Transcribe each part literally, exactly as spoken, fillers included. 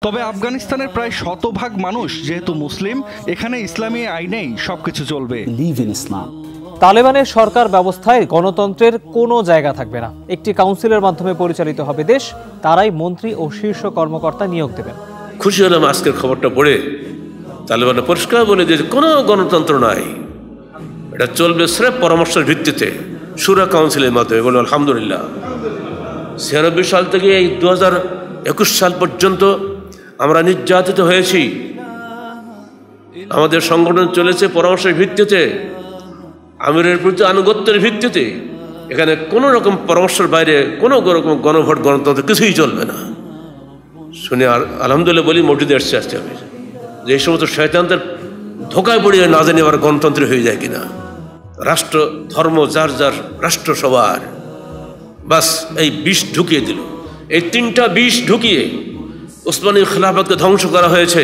তবে আফগানিস্তানের প্রায় শতভাগ মানুষ যেহেতু মুসলিম, এখানে ইসলামী আইনেই সবকিছু চলবে। তালেবানের সরকার ব্যবস্থায় গণতন্ত্রের কোনো জায়গা থাকবে না। একটি কাউন্সিলের মাধ্যমে পরিচালিত হবে দেশ, তারাই মন্ত্রী ও শীর্ষ কর্মকর্তা নিয়োগ দেবেন। খুশি হলাম আজকের খবরটা পড়ে। তালেবান পরিষ্কার বলে যে কোনো গণতন্ত্র নাই, এটা চলবে স্রেফ পরামর্শের ভিত্তিতে শুরা কাউন্সিলের মাধ্যমে। বলে আলহামদুলিল্লাহ। ছিয়ানব্বই সাল থেকে এই দু হাজার একুশ সাল পর্যন্ত আমরা নির্যাতিত হয়েছি। আমাদের সংগঠন চলেছে পরামর্শের ভিত্তিতে, আমিরের প্রতি আনুগত্যের ভিত্তিতে। এখানে কোনো রকম পরামর্শের বাইরে কোনো রকম গণভোট গণতন্ত্র কিছুই চলবে না। শুনে আর আলহামদুলিল্লাহ বলি, মসজিদে আসছে আসছে আমি যে এই সমস্ত শয়তানদের ধোকায় পড়িয়ে না জানি আবার গণতন্ত্র হয়ে যায় কিনা। রাষ্ট্র ধর্ম যার যার, রাষ্ট্র সবার। বাস এই বিষ ঢুকিয়ে দিল। এই তিনটা বিষ ঢুকিয়ে ওসমানী খেলাফতকে ধ্বংস করা হয়েছে।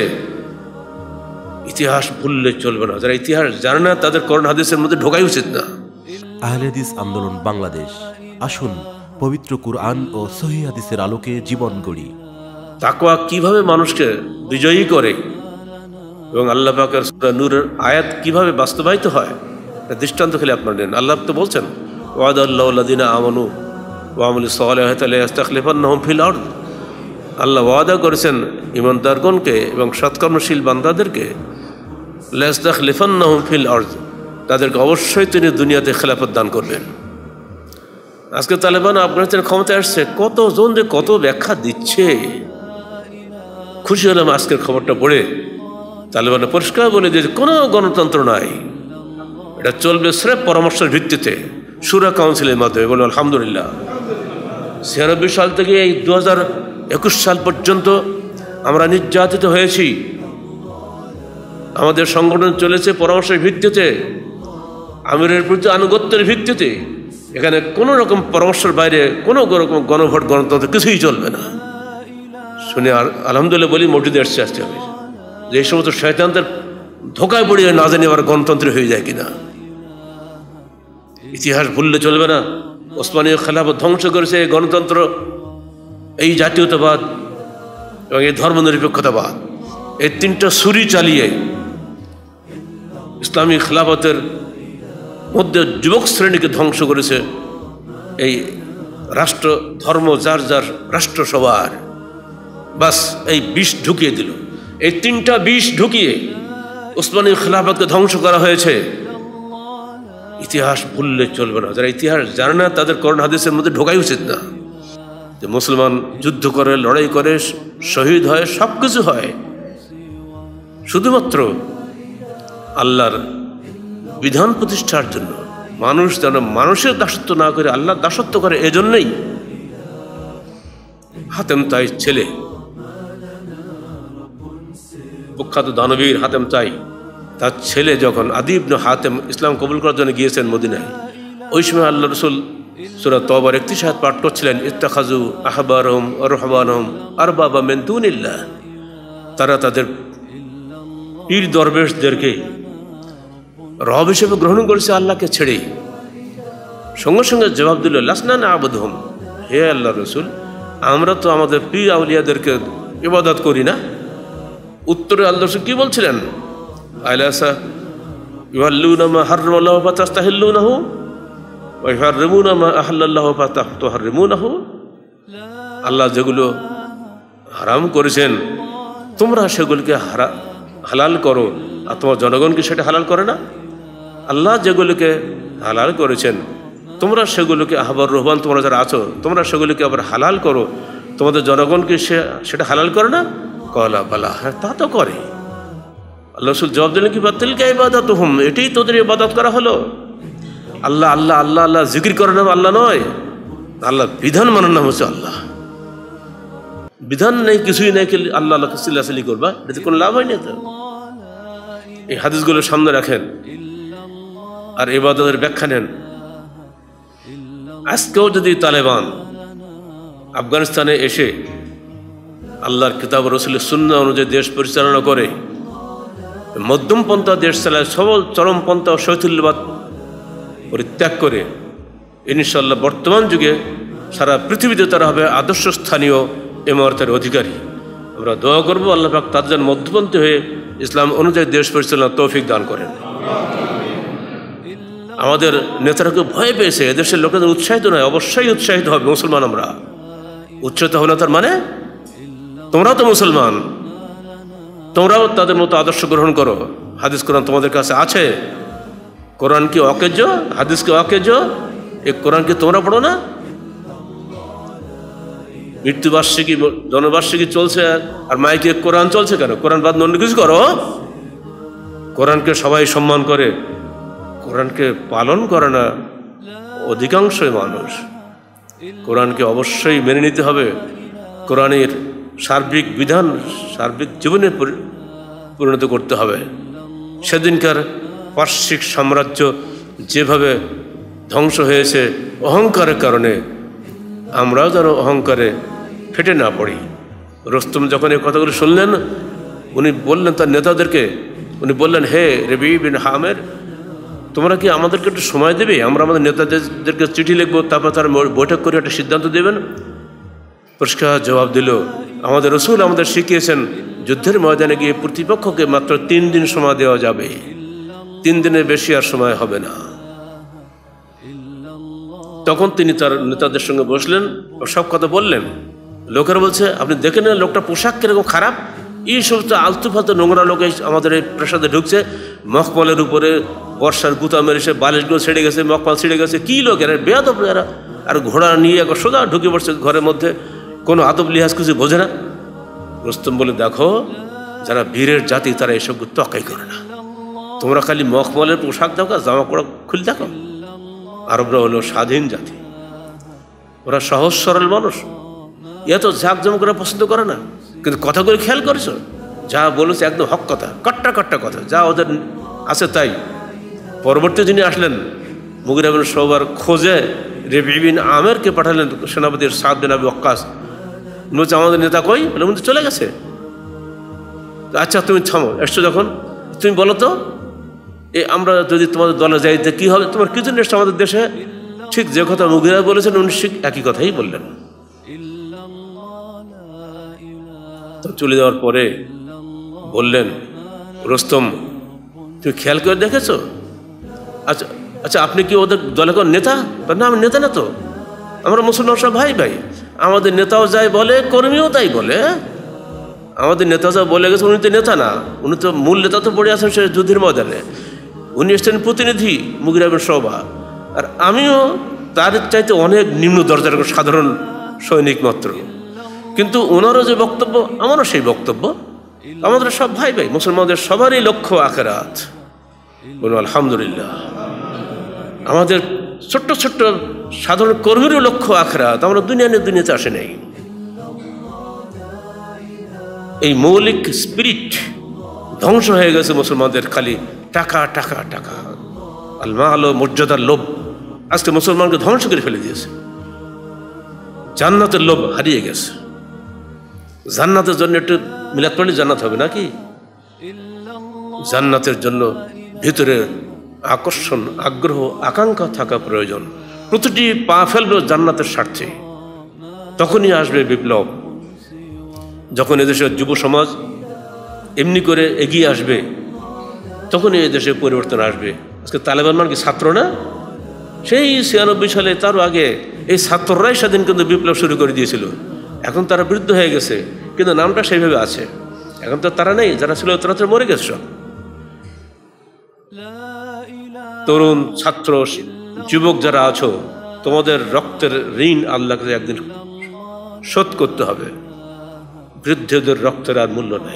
ইতিহাস ভুললে চলবে না। যারা ইতিহাস জানে না তাদের কোরআন হাদিসের মধ্যে ঢোকাই উচিত না। আহলেহাদিস আন্দোলন বাংলাদেশ, আসুন পবিত্র কুরআন ও সহিহ হাদিসের আলোকে জীবন গড়ি। তাকওয়া কিভাবে মানুষকে বিজয়ী করে এবং আল্লাহ পাকের সূরা নূরের আয়াত কিভাবে বাস্তবায়িত হয়, দৃষ্টান্ত খেলে আপনার নেন। আল্লাহ তো বলছেন, ওয়াদাল্লাহু আল্লাযীনা আমানু ওয়া আমিলুস সালিহাতি লা ইস্তাখলিফান্নাহুম ফিল আরদ। আল্লাহ ওয়াদা করেছেন ঈমানদারগণকে এবং সৎকর্মশীল বান্দাদেরকে, লা ইস্তাখলিফান্নাহুম ফিল আরদ, তাদেরকে অবশ্যই তিনি দুনিয়াতে খেলাফত দান করবেন। আজকে তালেবান আফগানিস্তানের ক্ষমতায় আসছে, কতজন যে কত ব্যাখ্যা দিচ্ছে। খুশি হলাম আজকের খবরটা পড়ে। তালেবান পরিষ্কার বলে যে কোনো গণতন্ত্র নাই, এটা চলবে স্রেফ পরামর্শের ভিত্তিতে শুরা কাউন্সিলের মাধ্যমে। বলে আলহামদুলিল্লাহ। ছিয়ানব্বই সাল থেকে এই দু হাজার একুশ সাল পর্যন্ত আমরা নির্যাতিত হয়েছি। আমাদের সংগঠন চলেছে পরামর্শের ভিত্তিতে, আমিরের প্রতি আনুগত্যের ভিত্তিতে। এখানে কোনো রকম পরামর্শের বাইরে কোনো রকম গণভোট গণতন্ত্র কিছুই চলবে না। শুনে আর আলহামদুলিল্লাহ বলি, মসজিদে আসছে আসছে আমি যে এই সমস্ত শয়তানদের ধোকায় পড়িয়ে না জানি আবার গণতন্ত্র হয়ে যায় কিনা। ইতিহাস ভুললে চলবে না। ওসমানী খেলাফত ধ্বংস করেছে এই গণতন্ত্র, এই জাতীয়তাবাদ এবং এই ধর্মনিরপেক্ষতাবাদ। এই তিনটা ছুরি চালিয়ে ইসলামী খেলাফতের মধ্যে যুবক শ্রেণীকে ধ্বংস করেছে। এই রাষ্ট্র ধর্ম যার যার, রাষ্ট্র সবার। বাস এই বিষ ঢুকিয়ে দিল। এই তিনটা বিষ ঢুকিয়ে ওসমানী খেলাফতকে ধ্বংস করা হয়েছে। ইতিহাস ভুললে চলবে না। যারা ইতিহাস জানে না তাদের কোরআন হাদিসের মধ্যে ঢোকাই উচিত না। যে মুসলমান যুদ্ধ করে, লড়াই করে, শহীদ হয়, সব কিছু হয় শুধুমাত্র আল্লাহর বিধান প্রতিষ্ঠার জন্য। মানুষ যেন মানুষের দাসত্ব না করে আল্লাহর দাসত্ব করে, এজন্যই হাতেম তাই ছেলে, প্রখ্যাত দানবীর হাতেম তাই, তার ছেলে যখন আদি ইবনে হাতেম ইসলাম কবুল করার জন্য গিয়েছেন মদিনায়, ওই সময় আল্লাহ রসুল সূরা তওবার একত্রিশ আয়াত পাঠ করছিলেন, ইত্তাখাযু আহবারহুম ওয়া রুহবানহুম আরবাবা মিন দুনিল্লাহ। তারা তাদের পীর দরবেশদেরকে রব হিসেবে গ্রহণ করেছে আল্লাহকে ছেড়ে। সঙ্গে সঙ্গে জবাব দিল, লাসনা না'বুদুহুম, হে আল্লাহ রসুল, আমরা তো আমাদের পীর আউলিয়াদেরকে ইবাদত করি না। উত্তরে আল্লাহ রসুল কি বলছিলেন, আলাসা ইউহাল্লুনা মা হাররামাল্লাহু ফাতাস্তাহিল্লুনাহু ওয়া ইউহাররিমুনা মা আহাল্লাল্লাহু ফাতাহরিমুনাহু। আল্লাহ যেগুলো হারাম করেছেন তোমরা সেগুলোকে হারা হালাল করো, আর তোমার জনগণকে সেটা হালাল করে না। আল্লাহ যেগুলোকে হালাল করেছেন তোমরা সেগুলোকে, আহবার রহমান তোমরা যারা আছো তোমরা সেগুলোকে আবার হালাল করো, তোমাদের জনগণকে সে সেটা হালাল করে না। কলা বালা, হ্যাঁ তা তো করে। আল্লাহ রসুল জবাব দিলেন কি, বাতিলকা ইবাদাতুহুম, এটাই তোদের ইবাদত করা হলো। আল্লাহ আল্লাহ আল্লাহ আল্লাহ জিকির করার নাম আল্লাহ নয়, আল্লাহ বিধান মানার নাম হচ্ছে আল্লাহ। বিধান নেই, কিছুই নেই, আল্লাহ আল্লাহ চিল্লাচিল্লি করবা, এতে কোনো লাভ হয়নি। তো এই হাদিসগুলো সামনে রাখেন আর ইবাদতের ব্যাখ্যা নেন। আজকেও যদি তালেবান আফগানিস্তানে এসে আল্লাহর কিতাব রসুলের সুন্নাহ অনুযায়ী দেশ পরিচালনা করে, মধ্যম পন্থা দেশ চালায়, সবল চরমপন্থা ও শৈথিল্যবাদ পরিত্যাগ করে, ইনশাআল্লাহ বর্তমান যুগে সারা পৃথিবীতে তারা হবে আদর্শ স্থানীয় ইমারতের অধিকারী। আমরা দোয়া করবো আল্লাহ পাক তাদের যেন মধ্যপন্থী হয়ে ইসলাম অনুযায়ী দেশ পরিচালনার তৌফিক দান করেন। আমাদের নেতারা কেউ ভয় পেয়েছে, এদেশের লোকেদের উৎসাহিত নয়, অবশ্যই উৎসাহিত হবে। মুসলমান আমরা উৎসাহিত হলে তার মানে তোমরাও তো মুসলমান, তোমরাও তাদের মতো আদর্শ গ্রহণ করো। হাদিস কোরআন তোমাদের কাছে আছে, কোরআন কি অকেজ, হাদিস কি অকেজ, এই কোরআন কি তোমরা পড়ো না? মৃত্যুবার্ষিকী জন্মবার্ষিকী চলছে আর মাইকে কোরআন চলছে কেন? কোরআন বাদ অন্য কিছু করো। কোরআনকে সবাই সম্মান করে, কোরআনকে পালন করে না অধিকাংশই মানুষ। কোরআনকে অবশ্যই মেনে নিতে হবে, কোরআনের সার্বিক বিধান সার্বিক জীবনে পরিণত করতে হবে। সেদিনকার পার্শ্বিক সাম্রাজ্য যেভাবে ধ্বংস হয়েছে অহংকারের কারণে, আমরাও যেন অহংকারে ফেটে না পড়ি। রুস্তম যখন এই কথাগুলো শুনলেন, উনি বললেন তার নেতাদেরকে, উনি বললেন, হে রবি বিন হামের, তোমরা কি আমাদেরকে একটু সময় দেবে? আমরা আমাদের নেতাদেরকে চিঠি লিখবো, তারপর তারা বৈঠক করে একটা সিদ্ধান্ত দেবেন। পরিষ্কার জবাব দিল, আমাদের রসুল আমাদের শিখিয়েছেন যুদ্ধের ময়দানে গিয়ে প্রতিপক্ষকে মাত্র তিন দিন সময় দেওয়া যাবে, তিন দিনের বেশি আর সময় হবে না। তখন তিনি তার নেতাদের সঙ্গে বসলেন ও সব কথা বললেন। লোকেরা বলছে, আপনি দেখে নেন লোকটা পোশাক কিরকম খারাপ, এই সমস্ত আলতু ফালতু নোংরা লোক আমাদের এই প্রাসাদে ঢুকছে, মখমলের উপরে বর্ষার গুতা মেরেছে, বালিশগুলো ছিঁড়ে গেছে, মখমল ছিঁড়ে গেছে, কী লোক এরা, বেয়াদব এরা। আর ঘোড়া নিয়ে একবার সোজা ঢুকে পড়ছে ঘরের মধ্যে, কোনো আদব লিহাজ কিছু বোঝে না। রুস্তম বলে, দেখো যারা বীরের জাতি তারা এসব তকাই করে না, তোমরা খালি মখমলের পোশাক দেখো, জামা কাপড় খুলে দেখো। আরবরা হলো স্বাধীন জাতি, ওরা সহজ সরল মানুষ, এত ঝাঁকজম করে পছন্দ করে না। কিন্তু কথাগুলো খেয়াল করেছো, যা বলেছে একদম হক কথা, কাট্টা কাট্টা কথা, যা ওদের আছে তাই। পরবর্তী যিনি আসলেন মুগিরা বিন শুবার খোঁজে রবি বিন আমেরকে পাঠালেন সেনাপতির সাদ বিন আবি ওয়াক্কাস। বলছে, আমাদের নেতা কই? বলে, উনি চলে গেছে। আচ্ছা তুমি থামো, এসছো যখন তুমি বলো তো, এ আমরা যদি তোমাদের দলে যাই কী হবে? তোমার কি জন্য এসছো আমাদের দেশে? ঠিক যে কথা মুগিরা বলেছেন উনি ঠিক একই কথাই বললেন। তো চলে যাওয়ার পরে বললেন, রুস্তম তুমি খেয়াল করে দেখেছো? আচ্ছা আচ্ছা আপনি কি ওদের দলে কোন নেতা? না, আমি নেতা না তো, আমরা মুসলমান সব ভাই ভাই। আমাদের নেতাও যাই বলে, কর্মীও তাই বলে। আমাদের নেতা যা বলে গেছে, উনি তো নেতা না, উনি তো মূল নেতা তো পড়ে আছেন সে যুদ্ধের ময়দানে, উনি এসছেন প্রতিনিধি মুগিরা বিন শুবা। আর আমিও তার চাইতে অনেক নিম্ন দরজার সাধারণ সৈনিক মাত্র, কিন্তু ওনারও যে বক্তব্য আমারও সেই বক্তব্য। আমাদের সব ভাই ভাই, মুসলমানদের সবারই লক্ষ্য আখিরাত। বলুন আলহামদুলিল্লাহ। আমাদের ছোট্ট ছোট্ট সাধারণ কর্মীরও লক্ষ্য আখিরাত, আমরা দুনিয়া নিয়ে দুনিয়াতে আসে নাই। এই মৌলিক স্পিরিট ধ্বংস হয়ে গেছে মুসলমানদের, খালি টাকা টাকা টাকা, আল মাল ও মর্যাদার লোভ আজকে মুসলমানকে ধ্বংস করে ফেলে দিয়েছে। জান্নাতের লোভ হারিয়ে গেছে। জান্নাতের জন্য একটু মিলাদ পড়লে জান্নাত হবে নাকি? জান্নাতের জন্য ভিতরে আকর্ষণ, আগ্রহ, আকাঙ্ক্ষা থাকা প্রয়োজন। প্রতিটি পা ফেলবে জান্নাতের স্বার্থে, তখনই আসবে বিপ্লব। যখন এদেশের যুব সমাজ এমনি করে এগিয়ে আসবে, তখনই এদেশে পরিবর্তন আসবে। আজকে তালেবান মানে কি ছাত্র না? সেই ছিয়ানব্বই সালে, তারও আগে এই ছাত্ররাই সেদিন কিন্তু বিপ্লব শুরু করে দিয়েছিল। এখন তারা বৃদ্ধ হয়ে গেছে, কিন্তু নামটা সেইভাবে আছে। এখন তো তারা নেই, যারা ছিল তারা তো মরে গেছে সব। তরুণ ছাত্র যুবক যারা আছো, তোমাদের রক্তের ঋণ আল্লাহকে একদিন শোধ করতে হবে। বৃদ্ধদের রক্তের আর মূল্য নাই।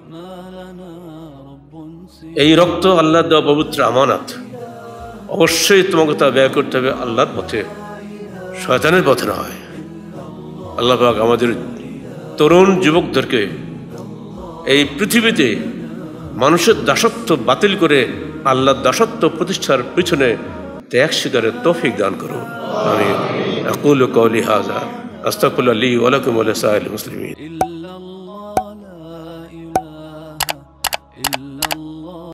এই রক্ত আল্লাহ দেওয়া পবিত্র আমানত, অবশ্যই তোমাকে তা ব্যয় করতে হবে আল্লাহর পথে, শয়তানের পথে নয়। আল্লাহ পাক আমাদের তরুণ যুবকদেরকে এই পৃথিবীতে মানুষের দাসত্ব বাতিল করে আল্লাহর দাসত্ব প্রতিষ্ঠার পিছনে ত্যাগ স্বীকারের তৌফিক দান করুন। আমি আকুলু কওলি হাযা আস্তাগফিরুল্লাহ লি ওয়া লাকুম ওয়া লিসাইরিল মুসলিমিন।